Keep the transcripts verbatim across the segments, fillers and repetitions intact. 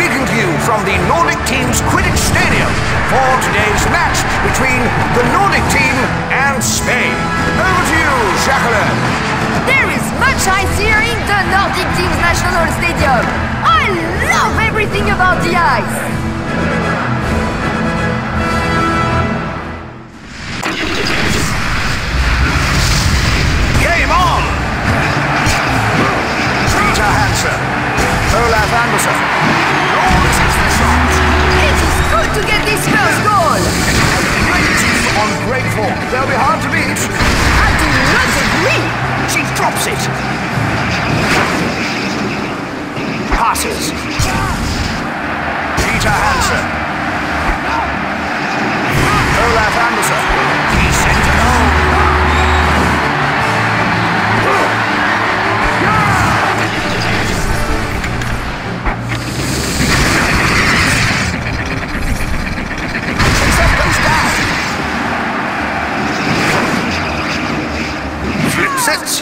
speaking to you from the Nordic team's Quidditch Stadium for today's match between the Nordic team and Spain. Over to you, Jacqueline. There is much ice here in the Nordic team's national stadium. I love everything about the ice. Game on! Peter Hansen, Olaf Anderson, launches the shot. It is good to get this first goal. Great team on great form. They'll be hard to beat. I do not agree. She drops it. Passes. Peter Hansen. Olaf Anderson. He sends it home. Sits.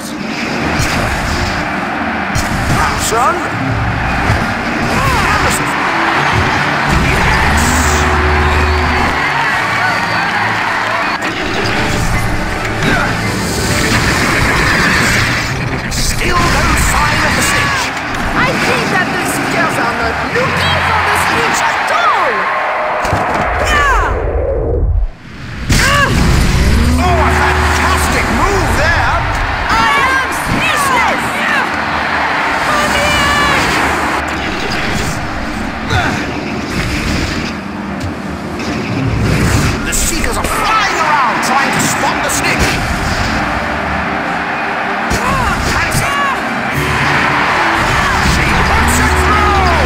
Son. Anderson. Yes. Still no sign of the snitch. I think that the seekers are not looking for the snitch at all. Oh, a fantastic move there. The Seekers are flying around trying to spot the snitch. Hansen. She puts it through.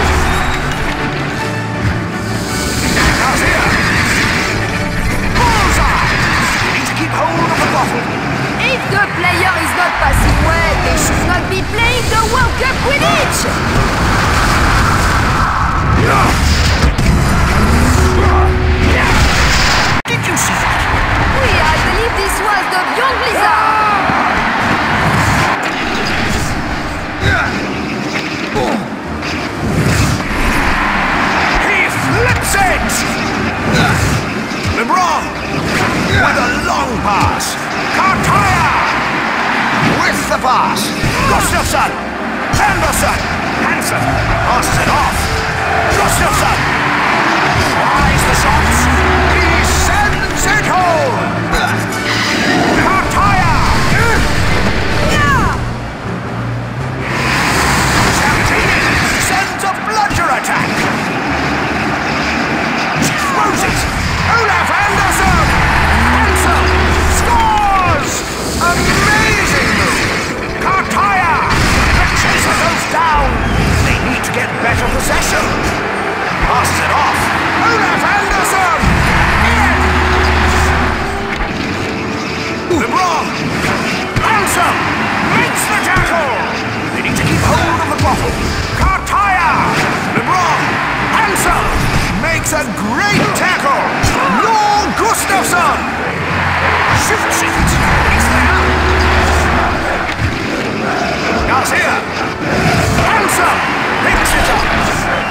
How's here? Bullseye. You need to keep hold of the bottle. If the player is not passing well, they should not be playing the World Cup Quidditch! Did you see that? Oui, I believe this was the young Blizzard! He flips it! LeBron with a long pass. Cartaya with the pass. Gustafsson. Anderson. Hansen passes it off. Gustafsson tries the shots. He sends it home. Cartaya. Jacqueline sends a bludger attack. She throws it. Olaf Anderson. Hansen scores. Amazing move! Cartaya! The chaser goes down! They need to get better possession! Passes it off! Olaf Anderson! In! LeBron! Hansen! Makes the tackle! They need to keep hold of the bottle! Cartaya! LeBron! Hansen! Makes a great tackle! Lord Gustafsson! Shoots it! He's there! Garcia! Hansen! Picks it up!